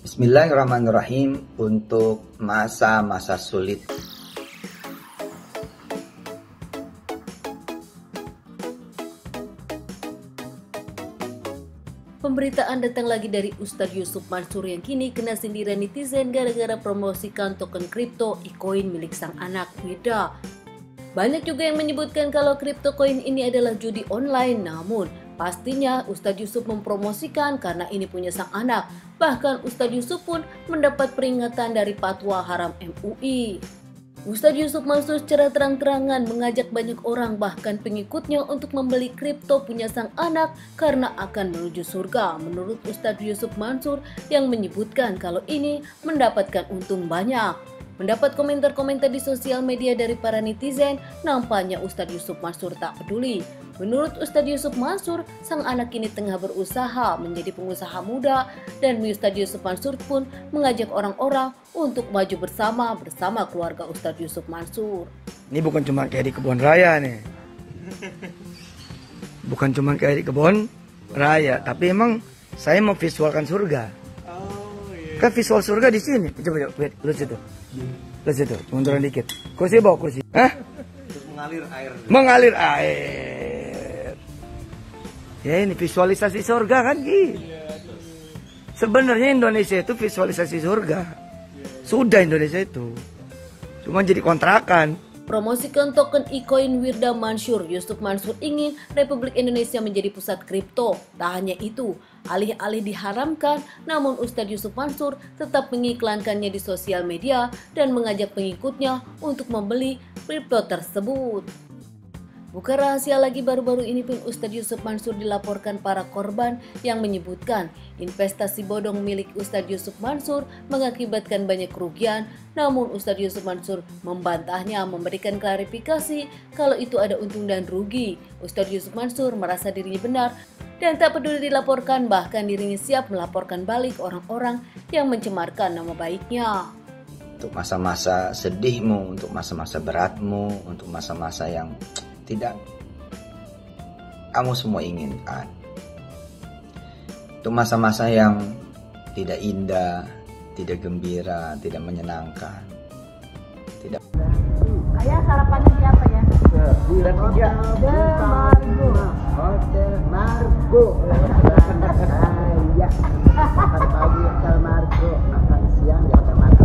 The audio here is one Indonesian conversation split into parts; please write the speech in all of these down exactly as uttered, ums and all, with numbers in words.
Bismillahirrahmanirrahim untuk masa-masa sulit. Pemberitaan datang lagi dari Ustadz Yusuf Mansur yang kini kena sindiran netizen gara-gara promosikan token kripto e-coin milik sang anak Wirda. Banyak juga yang menyebutkan kalau kripto koin ini adalah judi online, namun pastinya Ustadz Yusuf mempromosikan karena ini punya sang anak. Bahkan Ustadz Yusuf pun mendapat peringatan dari Fatwa Haram M U I. Ustadz Yusuf Mansur secara terang-terangan mengajak banyak orang bahkan pengikutnya untuk membeli kripto punya sang anak karena akan menuju surga. Menurut Ustadz Yusuf Mansur yang menyebutkan kalau ini mendapatkan untung banyak. Mendapat komentar-komentar di sosial media dari para netizen, nampaknya Ustadz Yusuf Mansur tak peduli. Menurut Ustadz Yusuf Mansur, sang anak ini tengah berusaha menjadi pengusaha muda dan Ustadz Yusuf Mansur pun mengajak orang-orang untuk maju bersama bersama keluarga Ustadz Yusuf Mansur. Ini bukan cuma kayak di kebun raya nih. Bukan cuma kayak di kebun raya, tapi emang saya mau visualkan surga. Kan visual surga di sini. Coba coba, lu situ. Lu situ, munduran dikit. Kursi bawa kursi. Hah? Terus mengalir air. Mengalir air. Ya ini visualisasi surga kan gitu. Sebenarnya Indonesia itu visualisasi surga. Sudah Indonesia itu. Cuma jadi kontrakan. Promosikan token e-coin Wirda Mansur, Yusuf Mansur ingin Republik Indonesia menjadi pusat kripto. Tak hanya itu, alih-alih diharamkan, namun Ustadz Yusuf Mansur tetap mengiklankannya di sosial media dan mengajak pengikutnya untuk membeli kripto tersebut. Bukan rahasia lagi, baru-baru ini pun Ustadz Yusuf Mansur dilaporkan para korban yang menyebutkan investasi bodong milik Ustadz Yusuf Mansur mengakibatkan banyak kerugian. Namun Ustadz Yusuf Mansur membantahnya, memberikan klarifikasi kalau itu ada untung dan rugi. Ustadz Yusuf Mansur merasa dirinya benar dan tak peduli dilaporkan, bahkan dirinya siap melaporkan balik orang-orang yang mencemarkan nama baiknya. Untuk masa-masa sedihmu, untuk masa-masa beratmu, untuk masa-masa yang tidak kamu semua inginkan, untuk masa-masa yang tidak indah, tidak gembira, tidak menyenangkan, tidak. Ayah sarapannya siapa ya? Bulan tiga. Hotel Margo. Iya. Makan pagi Hotel Margo, makan siang di Hotel Margo.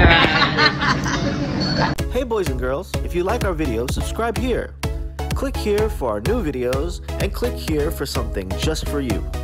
Hey boys and girls, if you like our video, subscribe here. Click here for our new videos and click here for something just for you.